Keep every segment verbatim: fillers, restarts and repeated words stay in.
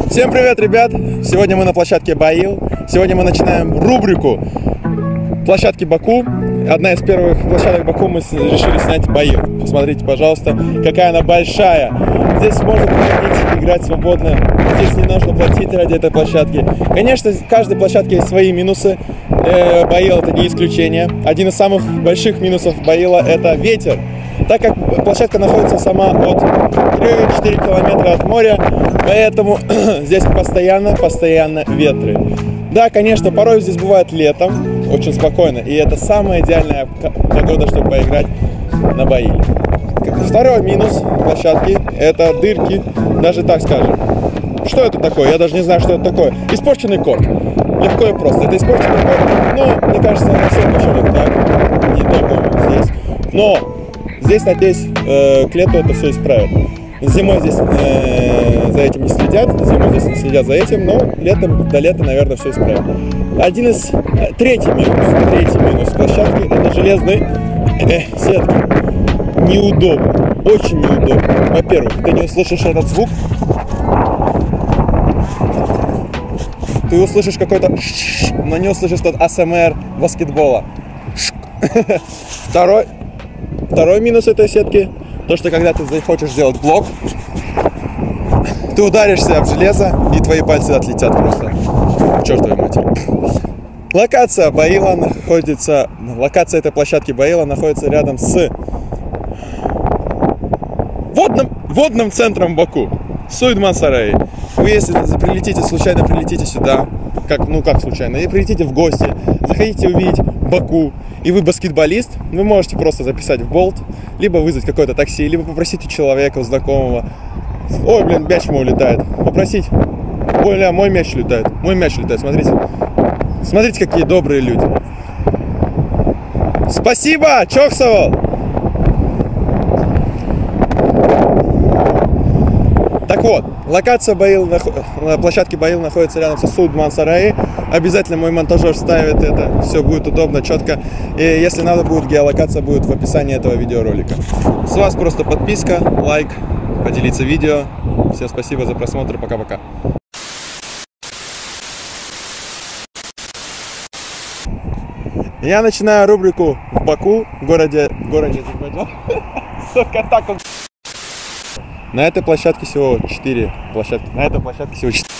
Всем привет, ребят! Сегодня мы на площадке Баил. Сегодня мы начинаем рубрику площадки Баку. Одна из первых площадок Баку мы решили снять Баил. Посмотрите, пожалуйста, какая она большая. Здесь можно приходить, играть свободно. Здесь не нужно платить ради этой площадки. Конечно, в каждой площадке есть свои минусы. Баил это не исключение. Один из самых больших минусов Баила это ветер. Так как площадка находится сама от трёх-четырёх километров от моря, поэтому здесь постоянно, постоянно ветры. Да, конечно, порой здесь бывает летом, очень спокойно, и это самая идеальная погода, чтобы поиграть на Баиле. Второй минус площадки – это дырки, даже так скажем. Что это такое? Я даже не знаю, что это такое. Испорченный корт. Легко и просто. Это испорченный корт. Ну, мне кажется, на всех площадках так, не только здесь. Но здесь, надеюсь, э, к лету это все исправят. Зимой здесь э, за этим не следят, зимой здесь не следят за этим, но летом, до лета, наверное, все исправят. Один из, э, третий минус, третий минус площадки, это железные э, сетки. Неудобно, очень неудобно. Во-первых, ты не услышишь этот звук, ты услышишь какой-то, но не услышишь тот эй эс эм ар баскетбола. Второй. Второй минус этой сетки, то что когда ты захочешь сделать блок, ты ударишься об железо и твои пальцы отлетят просто к чертовой матери. Локация Баила находится, локация этой площадки Баила находится рядом с водным, водным центром Баку, Суйдман-Сарай. Вы если прилетите, случайно прилетите сюда, как, ну как случайно, и прилетите в гости, захотите увидеть Баку, и вы баскетболист, вы можете просто записать в Болт, либо вызвать какое-то такси, либо попросить у человека, у знакомого. Ой, блин, мяч мой улетает. Попросить. Ой, ля, мой мяч улетает. Мой мяч улетает, смотрите. Смотрите, какие добрые люди. Спасибо, Чоксовал! Так вот, локация Баил, на площадке Баил находится рядом со Суйдман-Сарай. Обязательно мой монтажер ставит это, все будет удобно, четко. И если надо будет, геолокация будет в описании этого видеоролика. С вас просто подписка, лайк, поделиться видео. Всем спасибо за просмотр, пока-пока. Я начинаю рубрику в Баку, в городе, в городе Азербайджан. Сука, так он... На этой площадке всего четыре площадки. На этой площадке всего четыре.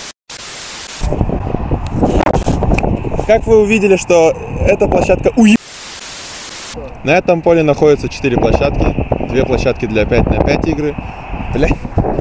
Как вы увидели, что эта площадка уеб... На этом поле находится четыре площадки. Две площадки для пять на пять игры. Блядь.